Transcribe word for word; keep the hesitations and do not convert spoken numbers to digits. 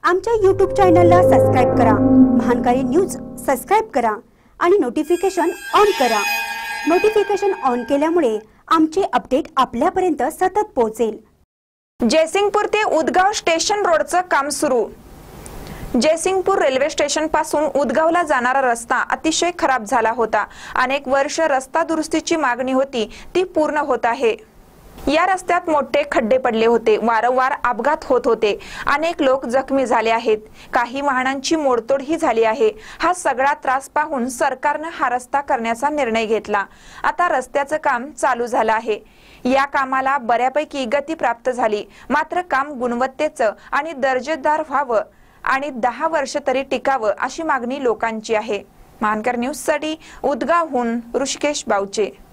आमच्या यूट्यूब चॅनलला सबस्क्राइब करा, महानकारी न्यूज सबस्क्राइब करा आणि नोटिफिकेशन ऑन करा। नोटिफिकेशन ऑन केल्यामुळे आमचे अपडेट आपल्यापर्यंत सतत पोहोचेल। जयसिंगपूर ते उदगाव स्टेशन रोडचं काम सुरू। जयसिंगपूर रेल्वे स्टेशन पासून उदगावला जाणारा रस्ता अतिशय खराब झाला होता। अनेक वर्ष रस्ता दुरुस्तीची मागणी होती, ती पूर्ण होत आहे। या रस्त्यात मोठे खड्डे पडले होते, वारंवार अपघात होत होते, अनेक लोक जखमी झाले आहेत, काही वाहनांची मोडतोड ही झाली आहे। हा सगळा त्रास पाहून सरकारने हा रस्ता करण्याचा निर्णय घेतला। आता रस्त्याचं काम चालू झालं आहे। या कामाला बऱ्यापैकी गती प्राप्त झाली, मात्र काम गुणवत्तेचं आणि दर्जेदार व्हावं आणि दहा वर्ष तरी टिकावं अशी मागणी लोकांची आहे। महानकर न्यूज साठी उदगावहून ऋषिकेश बावचे।